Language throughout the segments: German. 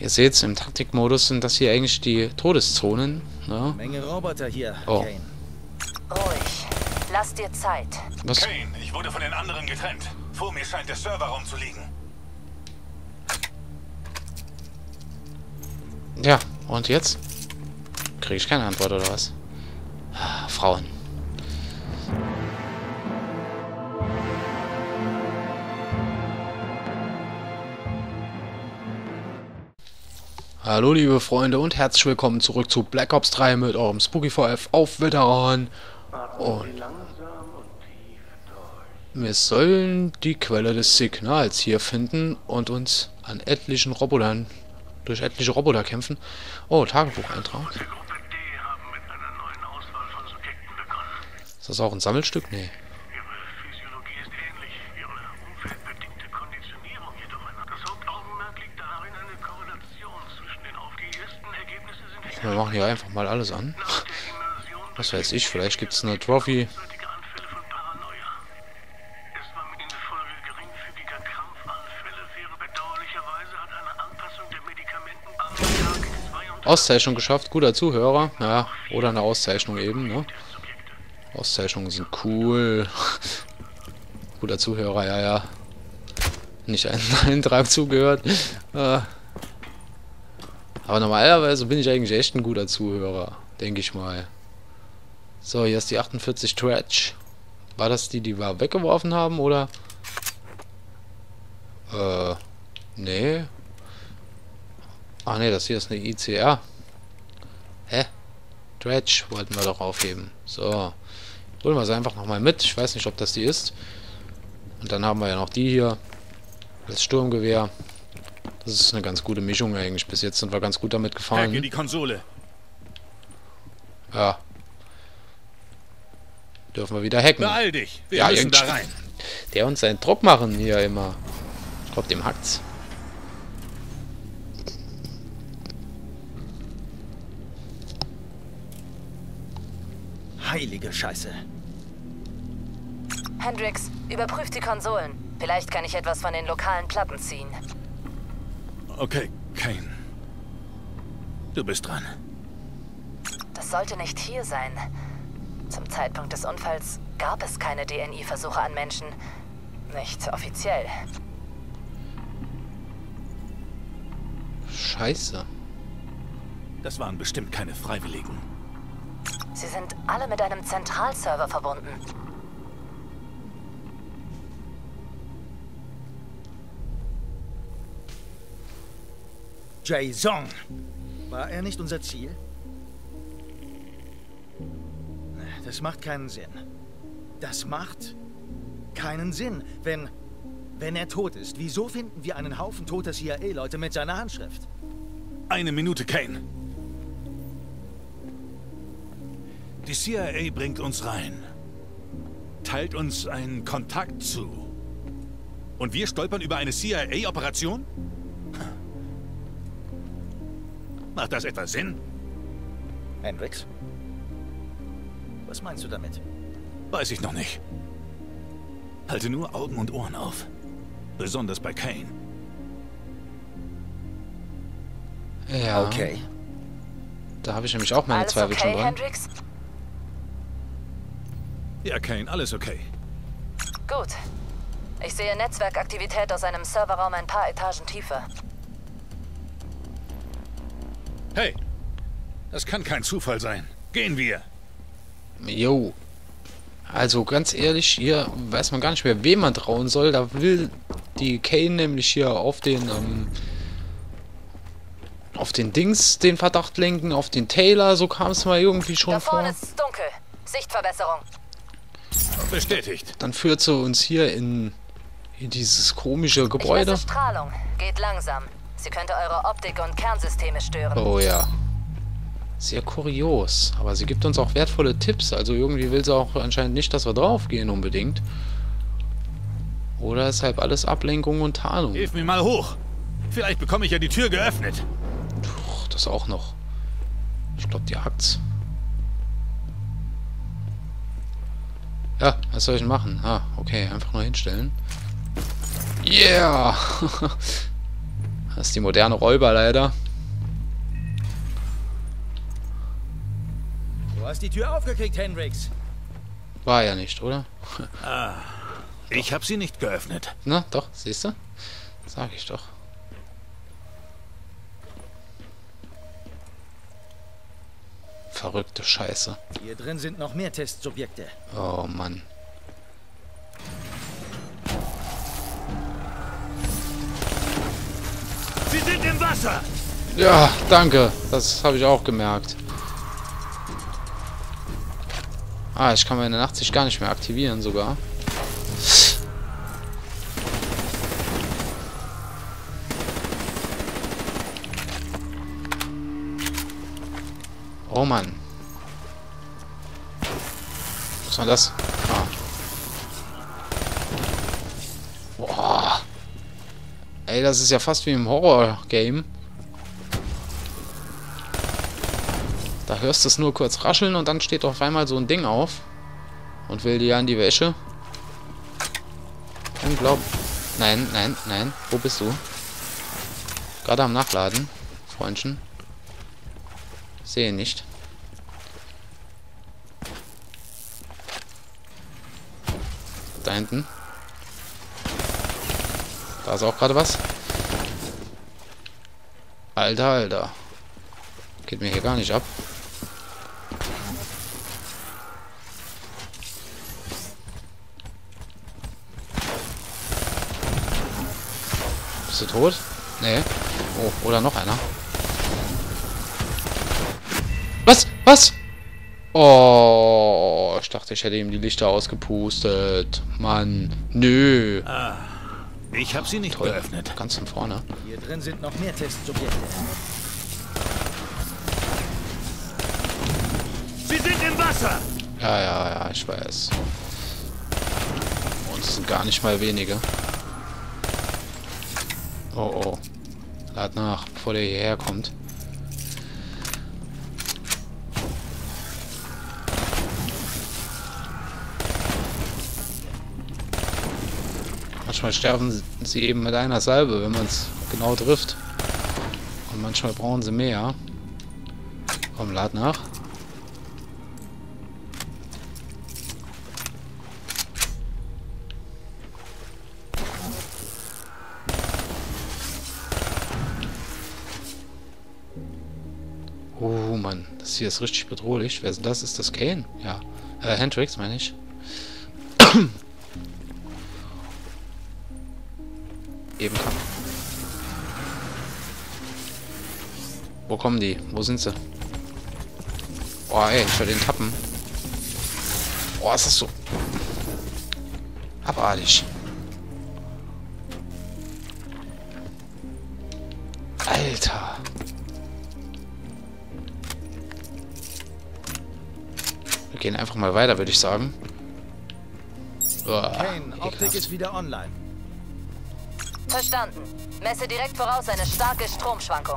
Ihr seht, im Taktikmodus sind das hier eigentlich die Todeszonen. Ne? Menge Roboter hier, Oh. Kane. Ruhig. Lass dir Zeit. Was? Kane, ich wurde von den anderen getrennt. Vor mir scheint der Serverraum zu liegen. Ja, und jetzt? Kriege ich keine Antwort, oder was? Ah, Frauen. Hallo liebe Freunde und herzlich willkommen zurück zu Black Ops 3 mit eurem Spooky VF auf Veteran. Und wir sollen die Quelle des Signals hier finden und uns an etlichen Robotern, durch etliche Roboter kämpfen. Oh, Tagebucheintrag. Ist das auch ein Sammelstück? Nee. Wir machen hier einfach mal alles an. Was weiß ich, vielleicht gibt es eine Trophy. Auszeichnung geschafft, guter Zuhörer. Ja, oder eine Auszeichnung eben, ne? Auszeichnungen sind cool. Guter Zuhörer, ja, ja. Nicht einen Drang zugehört. Aber normalerweise bin ich eigentlich echt ein guter Zuhörer, denke ich mal. So, hier ist die 48 Trash. War das die, die wir weggeworfen haben, oder? Nee. Ach nee, das hier ist eine ICR. Hä? Dredge wollten wir doch aufheben. So. Holen wir sie einfach nochmal mit. Ich weiß nicht, ob das die ist. Und dann haben wir ja noch die hier. Das Sturmgewehr. Das ist eine ganz gute Mischung eigentlich. Bis jetzt sind wir ganz gut damit gefahren. Hacke die Konsole. Ja. Dürfen wir wieder hacken. Beeil dich. Wir Ja, müssen da rein. Der uns seinen Druck machen hier immer. Ich glaube, dem hackt's. Heilige Scheiße. Hendrix, überprüf die Konsolen. Vielleicht kann ich etwas von den lokalen Platten ziehen. Okay, Kane. Du bist dran. Das sollte nicht hier sein. Zum Zeitpunkt des Unfalls gab es keine DNI-Versuche an Menschen. Nicht offiziell. Scheiße. Das waren bestimmt keine Freiwilligen. Sie sind alle mit einem Zentralserver verbunden. Jason. War er nicht unser Ziel? Das macht keinen Sinn. Das macht keinen Sinn. Wenn er tot ist, wieso finden wir einen Haufen toter CIA-Leute mit seiner Handschrift? Eine Minute, Kane. Die CIA bringt uns rein. Teilt uns einen Kontakt zu. Und wir stolpern über eine CIA-Operation? Macht das etwa Sinn? Hendrix? Was meinst du damit? Weiß ich noch nicht. Halte nur Augen und Ohren auf. Besonders bei Kane. Ja. Okay. Da habe ich nämlich auch meine Alles Zweifel schon okay, dran. Hendrix? Ja, Kane, alles okay. Gut. Ich sehe Netzwerkaktivität aus einem Serverraum ein paar Etagen tiefer. Hey, das kann kein Zufall sein. Gehen wir. Jo. Also ganz ehrlich, hier weiß man gar nicht mehr, wem man trauen soll. Da will die Kane nämlich hier auf den Dings den Verdacht lenken, auf den Taylor. So kam es mal irgendwie schon Da vorne vor. ist es dunkel. Sichtverbesserung. Bestätigt. Dann führt sie uns hier in dieses komische Gebäude. Ich messe Strahlung. Geht langsam. Sie könnte eure Optik und Kernsysteme stören. Oh ja. Sehr kurios. Aber sie gibt uns auch wertvolle Tipps. Also irgendwie will sie auch anscheinend nicht, dass wir draufgehen unbedingt. Oder ist halt alles Ablenkung und Tarnung. Hilf mir mal hoch. Vielleicht bekomme ich ja die Tür geöffnet. Puh, das auch noch. Ich glaube, die hackt's. Ja, was soll ich denn machen? Ah, okay, einfach nur hinstellen. Yeah! Das ist die moderne Räuber leider. Du hast die Tür aufgekriegt, Hendricks. War ja nicht, oder? Ich habe sie nicht geöffnet. Na, doch, siehst du? Sag ich doch. Verrückte Scheiße. Hier drin sind noch mehr Testsubjekte. Oh Mann. Sie sind im Wasser! Ja, danke. Das habe ich auch gemerkt. Ah, ich kann meine Nachtsicht gar nicht mehr aktivieren sogar. Oh Mann. Was war das? Ah. Boah. Ey, das ist ja fast wie im Horror-Game. Da hörst du es nur kurz rascheln und dann steht auf einmal so ein Ding auf. Und will dir an die Wäsche. Unglaublich. Nein, nein, nein. Wo bist du? Gerade am Nachladen, Freundchen. Sehe ihn nicht. Da hinten. Da ist auch gerade was. Alter, Alter. Geht mir hier gar nicht ab. Bist du tot? Nee. Oh, oder noch einer. Was? Was? Oh, ich dachte, ich hätte ihm die Lichter ausgepustet. Mann, nö. Ich habe sie nicht Toll. geöffnet. Ganz von vorne. Hier drin sind noch mehr Testsubjekte. Sie sind im Wasser! Ja, ja, ja, ich weiß. Und es sind gar nicht mal wenige. Oh, oh. Lad nach, bevor der hierher kommt. Manchmal sterben sie eben mit einer Salbe, wenn man es genau trifft. Und manchmal brauchen sie mehr. Komm, lad nach. Oh Mann, das hier ist richtig bedrohlich. Wer ist denn das? Ist das Kane? Ja. Hendricks meine ich. Eben kam. Wo kommen die? Wo sind sie? Boah, ey, ich will den tappen. Boah, ist das so abartig. Alter. Wir gehen einfach mal weiter, würde ich sagen. Kane, Optik ist wieder online. Verstanden. Messe direkt voraus eine starke Stromschwankung.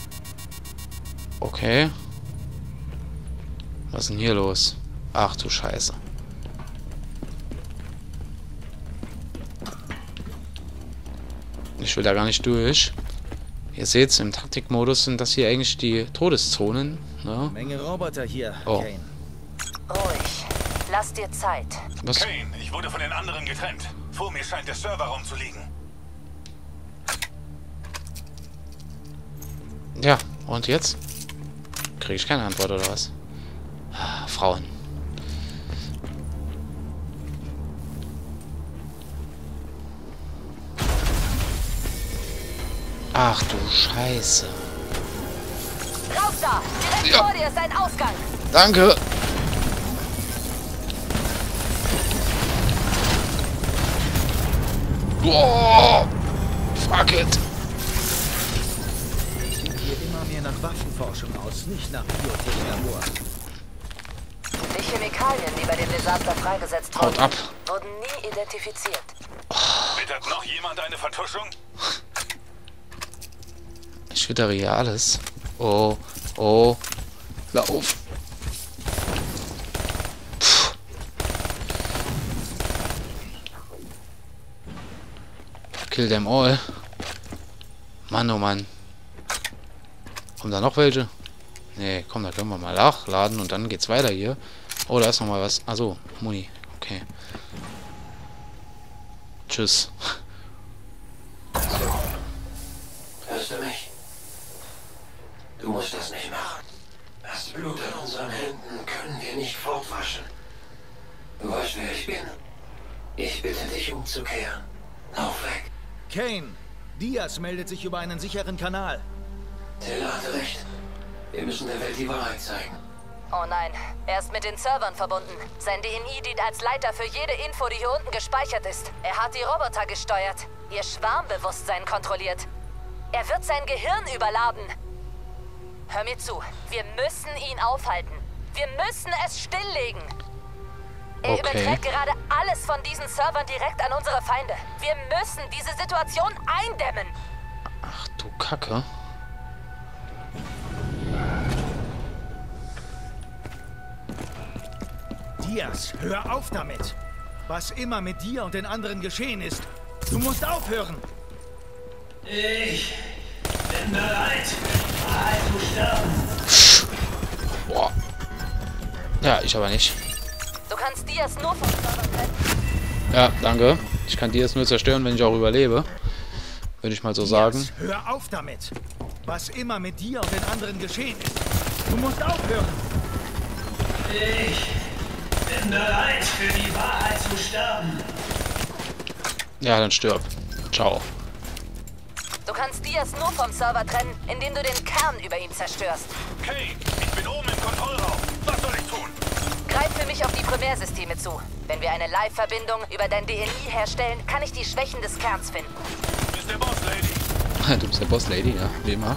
Okay. Was ist denn hier los? Ach du Scheiße. Ich will da gar nicht durch. Ihr seht, im Taktikmodus sind das hier eigentlich die Todeszonen. Ne? Menge Roboter hier, Oh. Kane. Ruhig. Lass dir Zeit. Was? Kane, ich wurde von den anderen getrennt. Vor mir scheint der Serverraum zu liegen. Ja, und jetzt? Kriege ich keine Antwort oder was? Ah, Frauen. Ach du Scheiße. Raus da! Direkt Ja. vor dir ist ein Ausgang. Danke. Boah. Fuck it. Sieht hier immer mehr nach Waffenforschung aus, nicht nach Biotech-Labor. Die Chemikalien, die bei dem Desaster freigesetzt Haut wurden, ab. wurden nie identifiziert. Wittert noch jemand eine Vertuschung? Ich wittere hier alles. Oh. Oh. Lauf. Puh. Kill them all. Mann, oh Mann. Kommen da noch welche? Nee, komm, da können wir mal nachladen und dann geht's weiter hier. Oh, da ist noch mal was. Achso, Muni. Okay. Tschüss. Hörst du mich? Du musst das nicht machen. Das Blut an unseren Händen können wir nicht fortwaschen. Du weißt, wer ich bin. Ich bitte dich umzukehren. Lauf weg. Kane, Diaz meldet sich über einen sicheren Kanal. Taylor hatte recht. Wir müssen der Welt die Wahrheit zeigen. Oh nein, er ist mit den Servern verbunden. Sein DNI dient als Leiter für jede Info, die hier unten gespeichert ist. Er hat die Roboter gesteuert, ihr Schwarmbewusstsein kontrolliert. Er wird sein Gehirn überladen. Hör mir zu, wir müssen ihn aufhalten. Wir müssen es stilllegen. Er überträgt gerade alles von diesen Servern direkt an unsere Feinde. Wir müssen diese Situation eindämmen. Ach du Kacke. Diaz, hör auf damit. Was immer mit dir und den anderen geschehen ist, du musst aufhören. Ich bin bereit. Wahrheit zu sterben. Boah. Ja, ich aber nicht. Du kannst Diaz nur vom Server trennen. Ja, danke. Ich kann Diaz nur zerstören, wenn ich auch überlebe. Würde ich mal so sagen. Diaz, hör auf damit. Was immer mit dir und den anderen geschehen ist, du musst aufhören. Ich bin bereit, für die Wahrheit zu sterben. Ja, dann stirb. Ciao. Du kannst Diaz nur vom Server trennen, indem du den Kern über ihm zerstörst. Kane, ich bin oben im Kontrollraum. Was soll ich tun? Greif für mich auf die Primärsysteme zu. Wenn wir eine Live-Verbindung über dein DNI herstellen, kann ich die Schwächen des Kerns finden. Du bist der Boss, Lady. Du bist der Boss, Lady, ja, wie immer.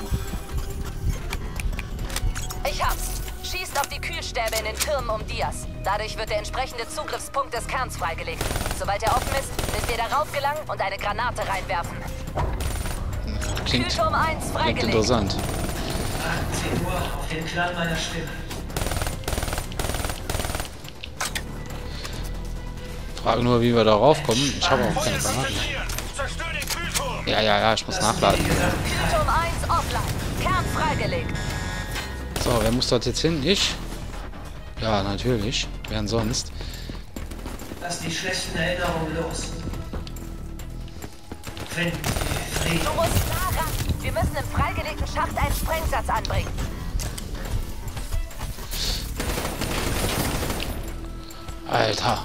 Ich hab's. Schießt auf die Kühlstäbe in den Türmen um Diaz. Dadurch wird der entsprechende Zugriffspunkt des Kerns freigelegt. Sobald er offen ist, müsst ihr darauf gelangen und eine Granate reinwerfen. Klingt Kühlturm 1 freigelegt. interessant. 18 Uhr auf den Klang meiner Stimme. Frage nur, wie wir darauf kommen. Ich habe auch keine Granaten. Zerstör den Kühlturm. Ja, ich muss nachladen. Kühlturm 1 offline. Kern freigelegt. So, wer muss dort jetzt hin? Ich? Ja, natürlich. Wer denn sonst? Lass die schlechten Erinnerungen los. Finden wir Frieden. Du musst nah ran. Wir müssen im freigelegten Schacht einen Sprengsatz anbringen. Alter.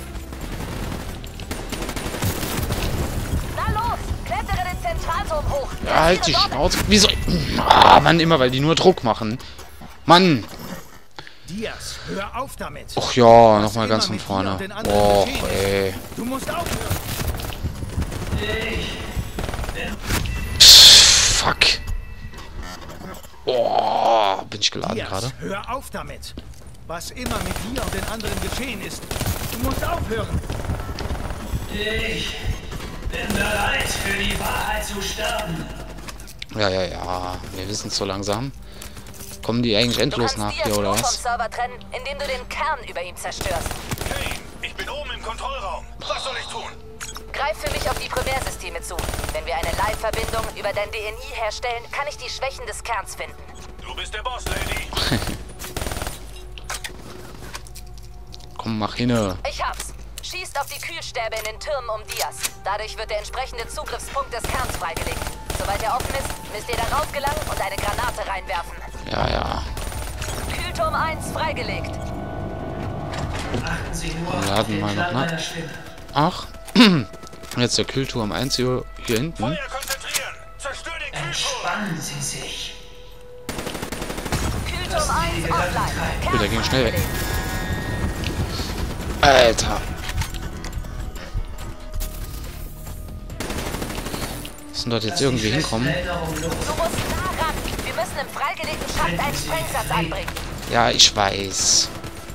Na los, klettere den Zentralturm hoch. Ja, halt die Schnauze. Wieso? Ah, Mann, immer weil die nur Druck machen. Mann. Diaz, hör auf damit. Och ja, Was nochmal ganz immer von mit dir vorne. und den anderen Och, geschehen ist, ey. Du musst aufhören. Fuck. Oh, bin ich geladen Diaz, gerade? hör auf damit. Was immer mit dir und den anderen geschehen ist, du musst aufhören. Ich bin bereit, für die Wahrheit zu sterben. Ja. Wir wissen es so langsam. Kommen die eigentlich endlos nach hier, oder vom was? Server trennen, indem du den Kern über ihm zerstörst. Kane, ich bin oben im Kontrollraum. Was soll ich tun? Greif für mich auf die Primärsysteme zu. Wenn wir eine Live-Verbindung über dein DNI herstellen, kann ich die Schwächen des Kerns finden. Du bist der Boss, Lady. Komm, mach hinne. Ich hab's. Schießt auf die Kühlstäbe in den Türmen um Diaz. Dadurch wird der entsprechende Zugriffspunkt des Kerns freigelegt. Sobald er offen ist, müsst ihr darauf gelangen und eine Granate reinwerfen. Ja. Kühlturm 1 freigelegt. 18 Uhr auf Laden den mal noch Klang nach. meiner Stimme. Ach. Jetzt der Kühlturm 1 hier hinten. Feuer konzentrieren. Zerstör den Kühlturm. Entspannen Sie sich. Kühlturm 1 offline. Gut, der ging Kern schnell weg. freigelegt. Alter. Müssen dort jetzt irgendwie hinkommen? Erinnerungen los. Du musst nah ran. Wir müssen im freigelegten Schacht einen Sprengsatz anbringen. Ja, ich weiß.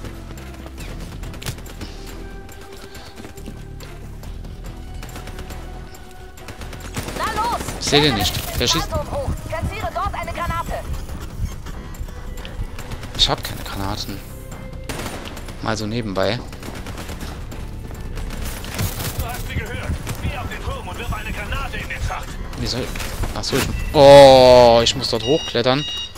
Na los! Ich seh den nicht. Klettere den Der schießt. Zentralturm hoch. Platziere dort eine Granate. Ich hab keine Granaten. Mal so nebenbei. Du hast sie gehört. Geh auf den Turm und wirf eine Granate in den Schacht. Wie soll... Achso, oh, ich muss dort hochklettern.